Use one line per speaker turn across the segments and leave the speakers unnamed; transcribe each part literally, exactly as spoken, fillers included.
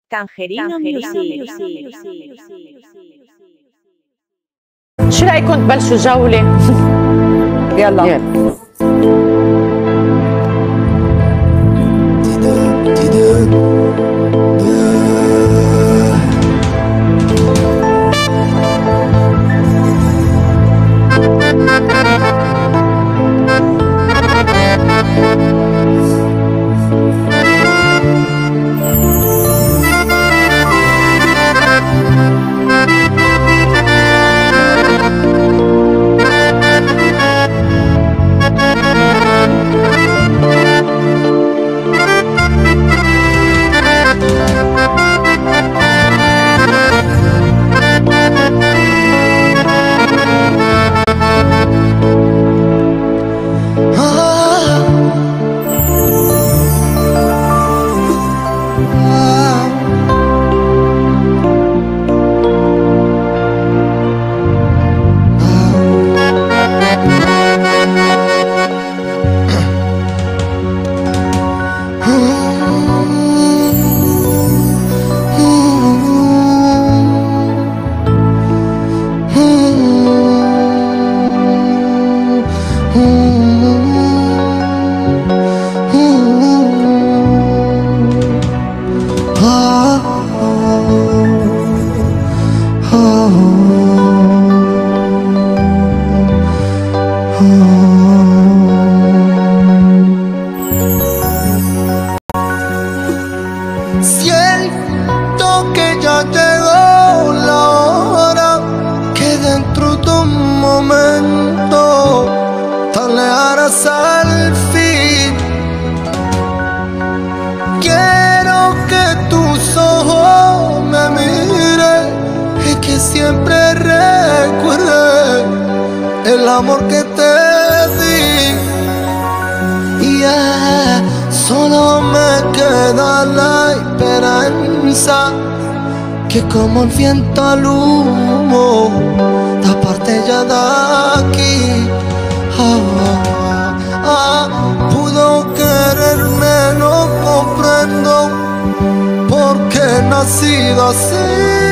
Cangerino Music.
شو رايكم تبلشوا جولة؟ يلا يلا
Siento que ya llegó la hora, que dentro de un momento tan lejanas al fin, quiero que tus ojos me miren y que siempre recuerde el amor que te di. Yeah, solo me queda la esperanza que como el viento al humo te aparte ya de aquí. Ah, ah, pudo quererme, no comprendo por qué he nacido así.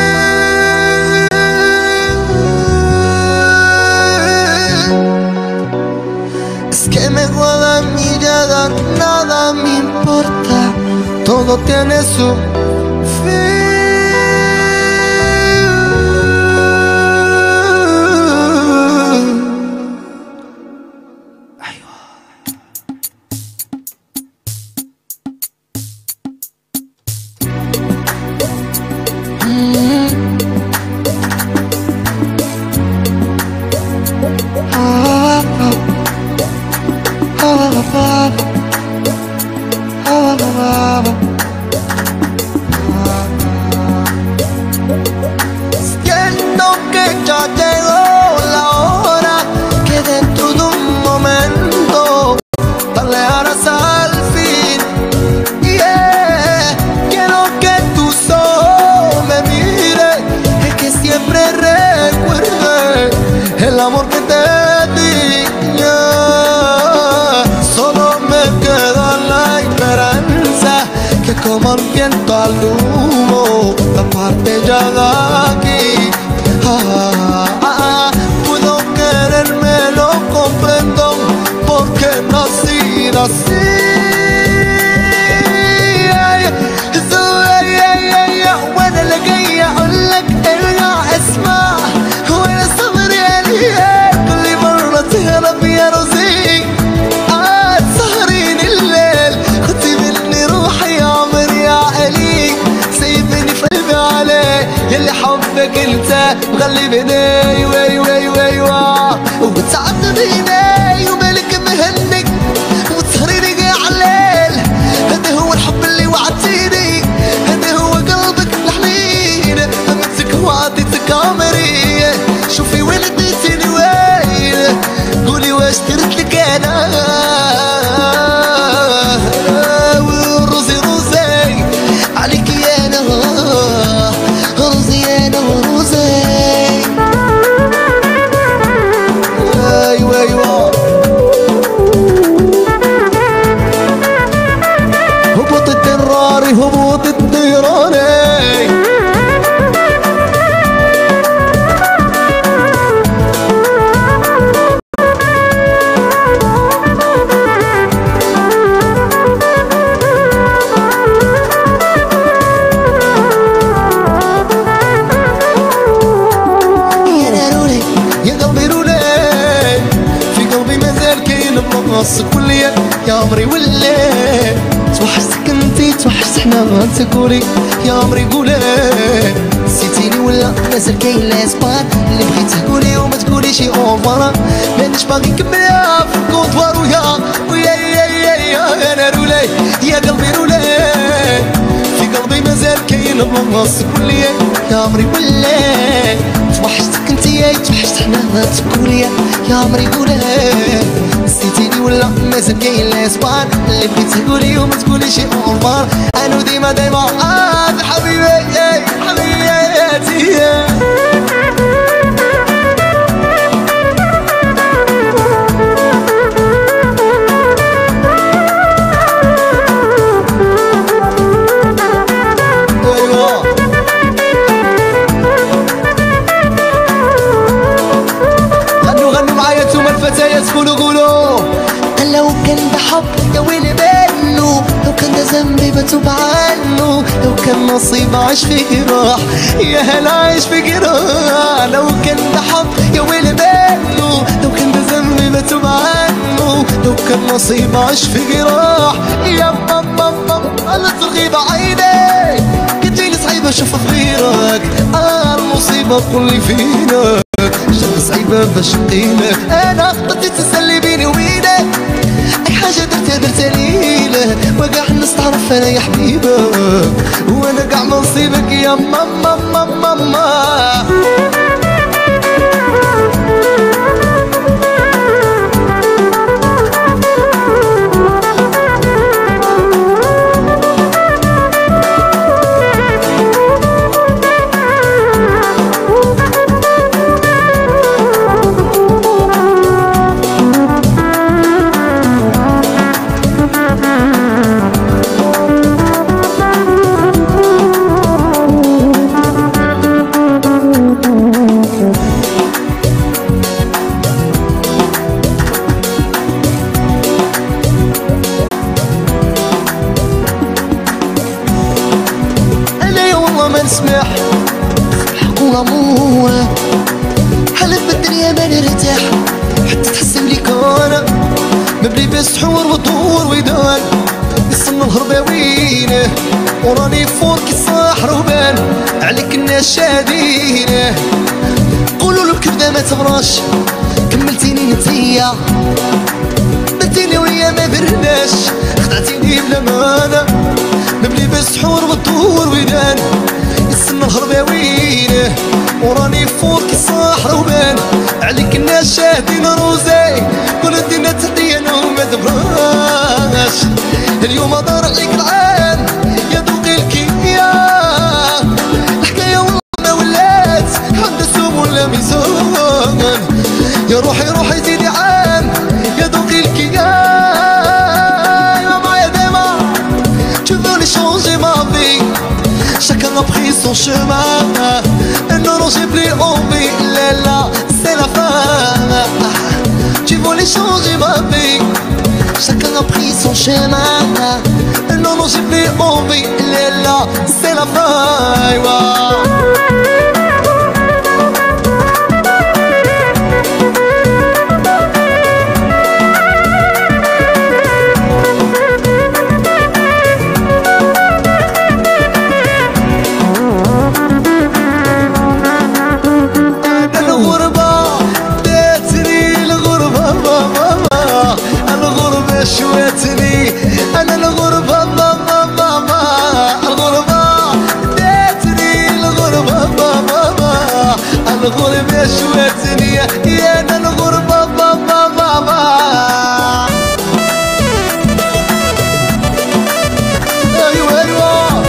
Es que me joda mi llegar, nada me importa, todo tiene su fin. Ay, mm. ah, ah. Siento que ya llegó la hora, que dentro de un momento tan lejanas al fin. Yeah, quiero que tus ojos me miren y que siempre recuerde el amor que te di. Yeah, solo me queda la esperanza que como el viento al humo la parte ya de aquí. Ah, ah, ah, puedo quererme, lo comprendo porque nací así. وانا لقيا اقول لك ارجع اسمع، وانا صبري عليك كل مرة تهرب يا روزي. آه تسهرين الليل، خدتي مني روحي يا عمري يا علي، سيبني في قلبي عليه يلي حبك انت مغلي بيدي وي وي وي وا، وبتعبت بيدي ومالك مهنك وتسهريني جاي عليل. هذا هو الحب اللي وعدتيني، هذا هو قلبك الحنين، همسك وعطيتك عمري، شوفي وين اديتيني وين، قولي واش درت لك انا. روزي روزي عليك يا انا، روزي انا وروزي عمري ولا توحشتك انتي توحشت حنا تقولي يا عمري قولي نسيتيني ولا مازال كاين لاسبان اللي بغيت تقولي وما تقولي شي اوفر مانيش باغي نكملها في الكونطوار ويا ويا يا يا يا انا رولاي يا قلبي رولاي في قلبي مازال كاين بلاصتك قولي يا عمري ولا توحشتك انتي توحشت حنا تقولي يا عمري قولي نسيتيني ولا مازال كاين لاسبان اللي بغيت تقولي وما تقولي شي اوفر انا ديما ديما اه حبيبي حبيباتي قولوا قولوا لو كان بحب يا ويلي منه لو كان ده ذنبي بتوب عنه لو كان نصيب عايش في جراح يا هلا عايش في جراح لو كان بحب يا ويلي منه لو كان ده ذنبي بتوب عنه لو كان نصيب عايش في جراح يا ماما ماما انا ترغيب عيني كتجيلي صعيبة اشوف في غيرك اه المصيبة كل فينا شد صعيبة باش نقيلك انا بديت تسلي بيني وبينك اي حاجة درتها درتها ليلة وقاع الناس تعرف انا يا حبيبك وانا قاع منصيبك يا ماما ماما ماما نسمح حقو غموة حلف بالدنيا ما نرتاح حتى تحس بلي كون مبلي بالسحور ودور ويدان يصن الهرباوينه وراني فور كي صاح روبان عليك الناس شادينه قولوا له الكبده ما تبراش كملتيني نتيا بديني ويا ما برناش خدعتيني بلا مانا مبلي بالسحور ودور ويدان يسن الهرباوينه وراني فوق صاح روبان عليك الناس شاهدين روزي كل الدنيا تحتي انا وما تبراش اليوم دار عليك العين يا ذوقي الكيا الحكايه والله ما ولات حد سوم ولا ميزان يا روحي روحي زيدي عام يا ذوقي الكيا يا معايا ديما tu veux les changer ma vie chacun a pris son chemin. Non, non, j'ai plus envie. Là, c'est la fin. Tu voulais changer ma vie. Chacun a pris son chemin. Non, non, j'ai plus envie. Là, c'est la fin. Wow. شويتني انا الغربة ماما ماما الغربة ديتني الغربة ماما ماما الغربة شويتني يا انا الغربة ماما ماما ايوه ايوه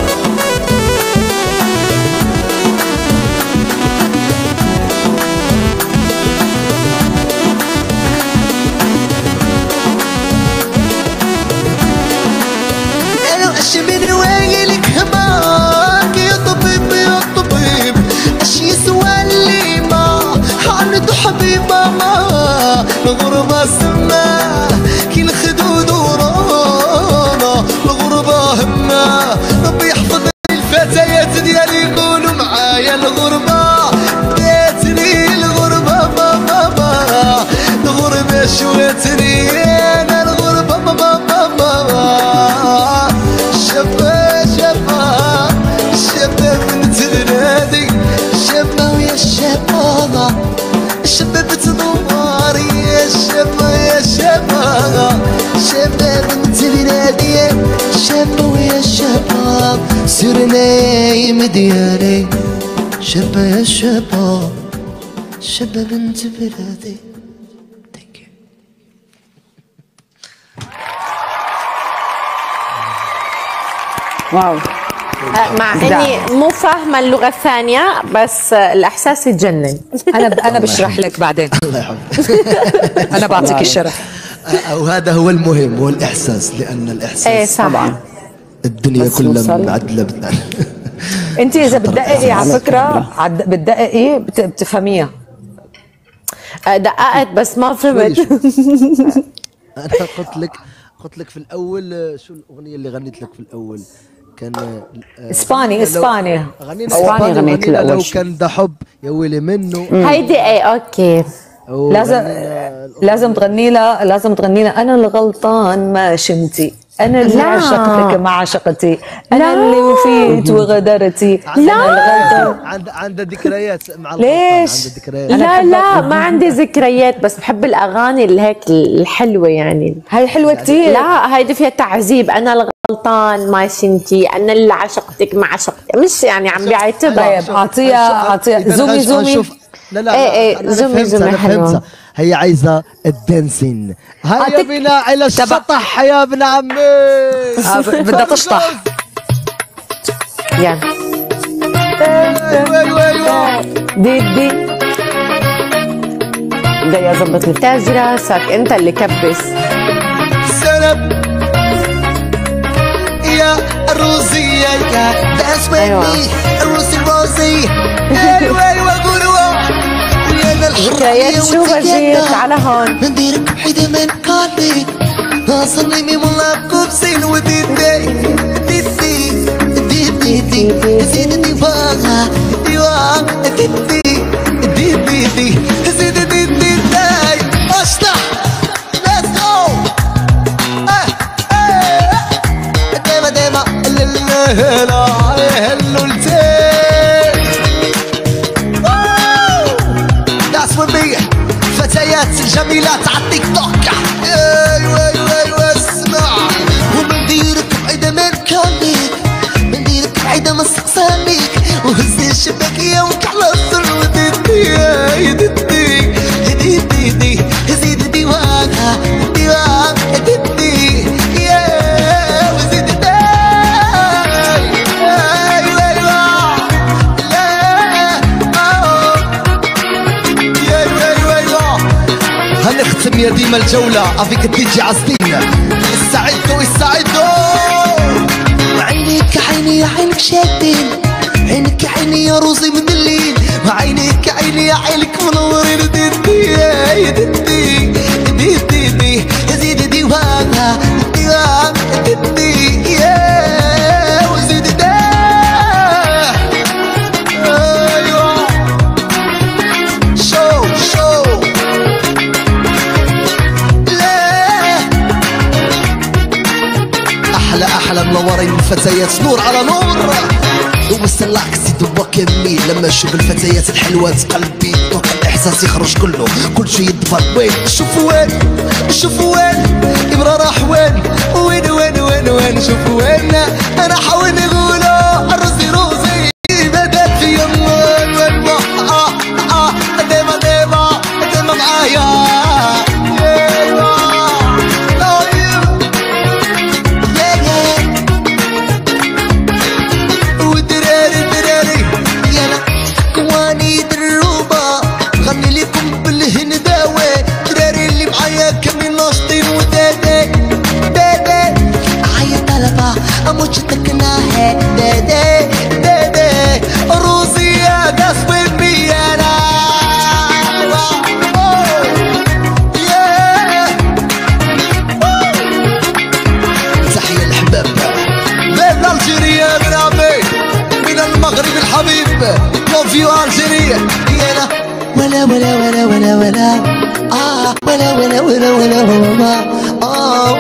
من ويلك هماك يا طبيب يا طبيب اش يسوى اللي ما عنده حبيب ماما الغربة سما كي الخدود ورانا الغربة همة ربي يحفظ الفتيات ديالي يقولوا معايا الغربة ديتني الغربة ماما الغربة شويتني انا الغربة ماما ديالي مديالي شابة يا شابة شابة بنت بلادي.
واو. مع اني مو فاهمه اللغه الثانيه بس الاحساس يتجنن.
انا انا بشرح لك بعدين.
الله يحفظك.
انا بعطيك الشرح.
وهذا هو المهم، هو الاحساس، لان الاحساس
ايه صح.
طبعا الدنيا كلها معدله بتنال.
انت اذا بتدققي على فكره بتدققي بتفهميها.
دققت بس ما فهمت.
انا قلت لك قلت لك في الاول شو الاغنيه اللي غنيت لك في الاول؟ كان
اسباني اسباني
غنينا اسباني غنيت لو كان ده حب يا ويلي منه.
هيدي ايه اوكي.
لازم لازم تغني لها لازم تغني لها انا الغلطان ما شمتي، انا اللي عشقتك ما عشقتي، انا اللي وفيت وغدرتي.
لا
عند عند ذكريات مع
ليش؟
عند ذكريات.
لا لا ما عندي ذكريات بس بحب الاغاني اللي هيك الحلوه يعني.
هاي حلوه كثير.
لا هيدي فيها تعذيب، انا الغلطان ما شنتي، انا اللي عشقتك ما عشقتي، مش يعني عم بيعتبها.
طيب اعطيها اعطيها زومي زومي.
لا لا
ايه ايه زومي زومي حلوه.
هي عايزه الدانسين. هيا بنا الى السطح يا ابن عمي.
بدها تشطح.
يلا
ايوه ايوه
دي دي ده يا زبط لي
تاج راسك انت اللي كبس.
سلام يا الروزية يا داس مني الروزي الروزي. ايوه ايوه قولوا
ذكريات شو بجيت على هون.
نديرك حدا من قلبي اصلي مي والله بكبسين وديدي ديدي ديدي ديدي زيدني بقى ديوان ديدي ديدي دي زيدني ديدي داي اشطح. ليتس جو. ديما ديما لا لا هلو فتيات الجميلات على التيك توك. ايوه ايوه ايوه اسمع. ومنديرك بعيدة من كاملك، منديرك بعيدة من سقسامك، وهزي الشباكية وكحلة السر وديدي يا ديدي ديدي دي زيد ديوانا ديوان ديدي يا وزيد دي. ايوه ايوه لا هنختم يا ديما الجولة افيك تيجي عالسنين. استعدوا استعدوا. عينيك عيني يا عينك شادين، عينك عيني يا روزي مدلين، وعينيك عيني يا عينك منورين. ديدي يا ديدي ديدي دي زيد ديوانا ديوان ديدي يا وزيد دي. ايوه شو شو احلى احلى منورين الفتيات نور على نور. ومستلاك زيد وكمي لما اشوف الفتيات الحلوات قلبي طاقة الاحساس يخرج كله كل شي يدفر. وين شوفوا وين شوفوا وين ابرا راح وين وين وين وين وين شوفوا وين. انا حاول نقوله الروزي روزي بدات في يمين وين اه اه ديما ديما ديما معايا. لوفيو الجيريا يانا ولا ولا ولا ولا ولا اه ولا ولا ولا ولا ولا اه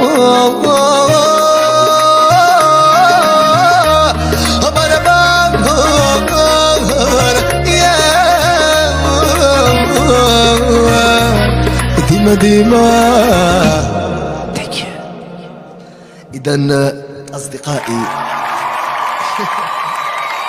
ديما ديما. إذا أصدقائي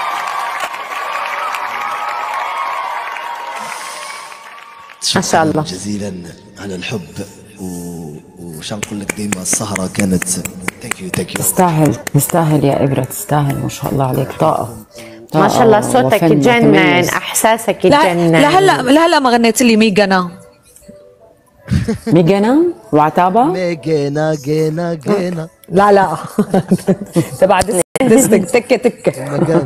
ما شاء الله
جزيلا على الحب و... وش نقول لك ديما السهرة كانت ثانك يو ثانك يو.
تستاهل تستاهل يا إبرة، تستاهل ما شاء الله عليك. طاقة
ما شاء الله، صوتك يجنن، احساسك يجنن.
لهلا لهلا ما غنيت لي ميغانا.
ميغانا وعتابة
ميغانا جينا جينا.
لا لا تبع دستك تكه تكه.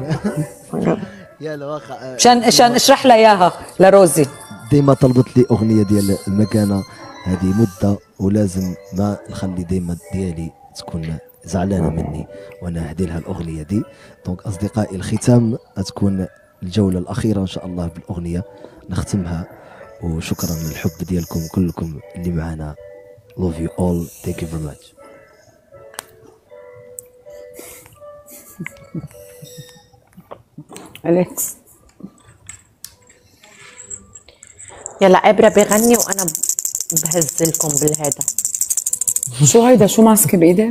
يا واخا
عشان عشان اشرح لها اياها لروزي.
ديما طلبت لي اغنيه ديال المكانه هذه مده، ولازم ما نخلي ديما ديالي تكون زعلانه مني وانا نهدي لها الاغنيه دي. دونك اصدقائي الختام تكون الجوله الاخيره ان شاء الله بالاغنيه نختمها، وشكرا للحب ديالكم كلكم اللي معنا. love you all, thank you very much.
أليكس
يلا إبرة بغني وانا بهز لكم بالهذا.
شو هيدا؟ شو ماسكة بايدك؟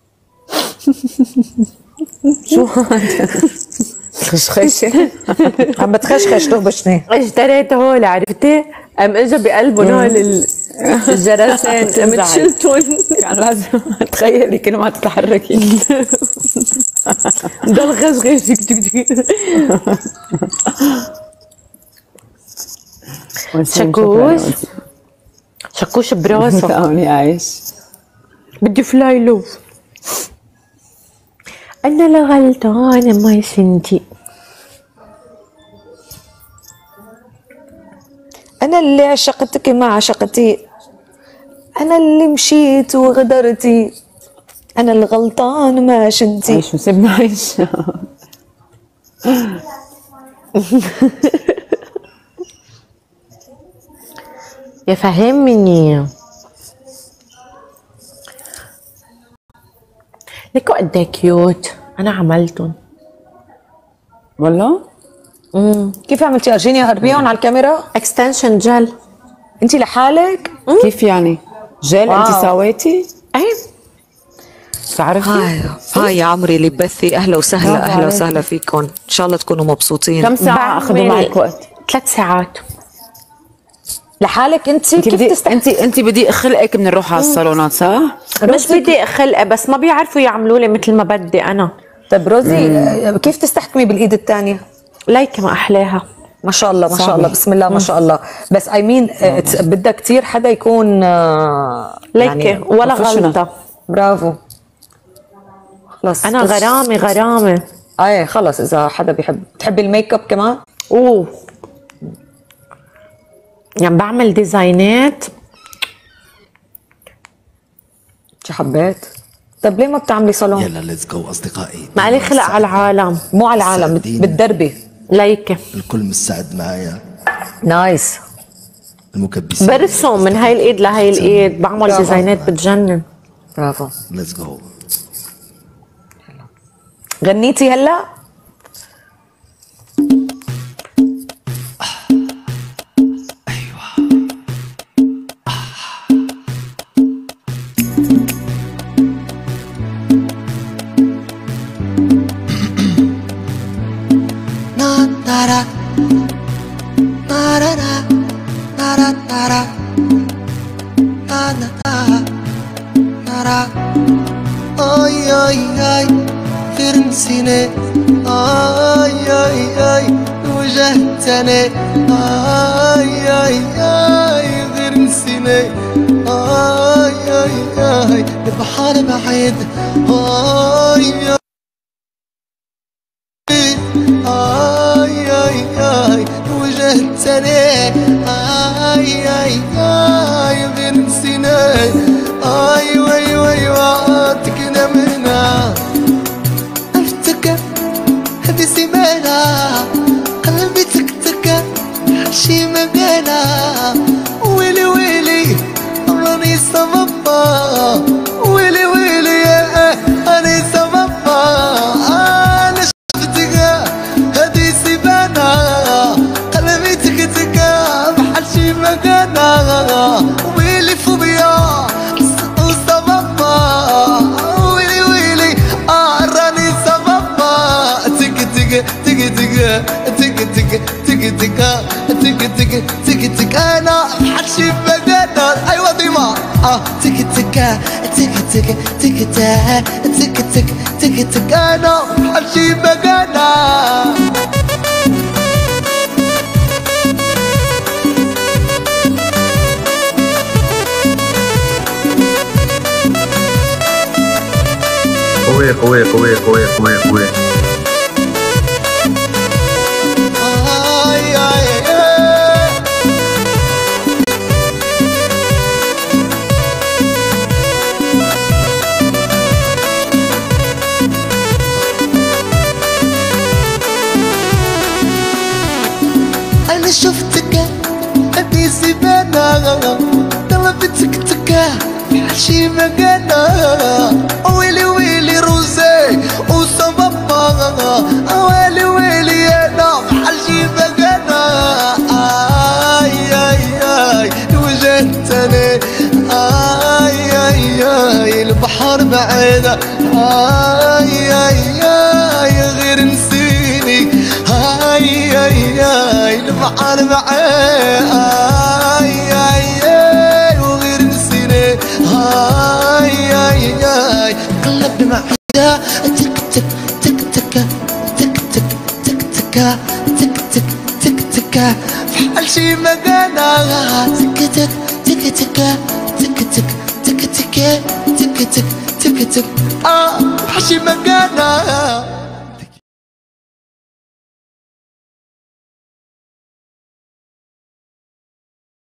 شو هذا؟ خشخشة
عم بتخشخش تهبشني.
اشتريت هول عرفتي؟ ام اجى بقلبهم هول الجرسين ام شلتهم.
كان لازم تخيلي كل ما تتحركي
ضل خشخش. شكوش شكوش براسه.
ثاني عايش
بدي فلاي لوف. انا الغلطانة ما سنتي،
انا اللي عشقتك ما عشقتي، انا اللي مشيت وغدرتي، انا الغلطان ما شنتي.
عيش وسيبنا عيش.
يا فهمني ليكو قد كيوت. انا عملتهم
والله.
امم
كيف عملتي؟ ارجيني اقربيهم على الكاميرا.
اكستنشن جل.
انت لحالك؟
كيف يعني؟ جل انت سويتي؟
ايه
بتعرفي؟
هاي هاي يا عمري اللي ببثي. اهلا وسهلا اهلا وسهلا فيكم، ان شاء الله تكونوا مبسوطين.
كم ساعة اخذوا معك وقت؟
ثلاث ساعات
لحالك انت؟
انت
كيف
بدي
تستحملي؟
انت انت بدي خلقك من نروح على الصالونات صح؟
مش بدي خلقه، بس ما بيعرفوا يعملوا لي مثل ما بدي انا.
طيب روزي كيف تستحكمي بالايد الثانية؟
ليك ما احلاها.
ما شاء الله ما شاء الله بسم الله ما شاء الله. بس اي مين بدها كثير حدا يكون
ليك
يعني
ولا غلطة.
برافو. خلص
انا غرامة غرامة.
ايه خلص. اذا حدا بيحب. بتحبي الميك اب كمان؟
اوه يعني بعمل ديزاينات.
شو حبيت؟ طب ليه ما بتعملي صالون؟
يلا ليتس جو اصدقائي.
ما لي خلق على العالم.
مو على العالم، بتدربي.
ليك
الكل مستعد معايا.
نايس.
المكبسين
برسم من هاي الايد لهاي الايد، بعمل ديزاينات بتجنن.
برافو.
ليتس جو.
غنيتي هلا؟
Ay ay ay فرنسيني ay ay ay وجهتني ay ay ay فرنسيني ay ay ay بحال بعيد ay ay ay ay وجهتني ay ay ay فرنسيني ay وي وي وعاتكنا منا افتكر هذه سيمانة قلبي تكتك حشي مقالة ويلي ويلي راني صبابا ويلي ويلي راني صبابا انا شفتك هذه سيمانة قلبي تكتك تك تك تك تك تك تك تك تك تك انا حشي بقنا ايوه ديما اه تك تك تك تك تك تك تك تك تك انا حشي بقنا
قوية قوية قوية قوية قوية قوية
آي آي آي أنا شفتك أبي زبانة طلبتك تكا حشي مكانة ويلي ويلي روزي وصبابا ويلي ويلي أنا حشي مكانة آي آي آي وجدتني آي آي آي البحر بعيدة آي آي آي غير نسيني آي آي آي البحر بعيدة آي آي آي وغير نسيني آي آي آي قلبي معايا تك تك تك تك تك تك تك تك تك تك تك تك في حال شي مكانة تك تك تك تك تك تك تك تك تك تك تك تك اه في حال شي مكانة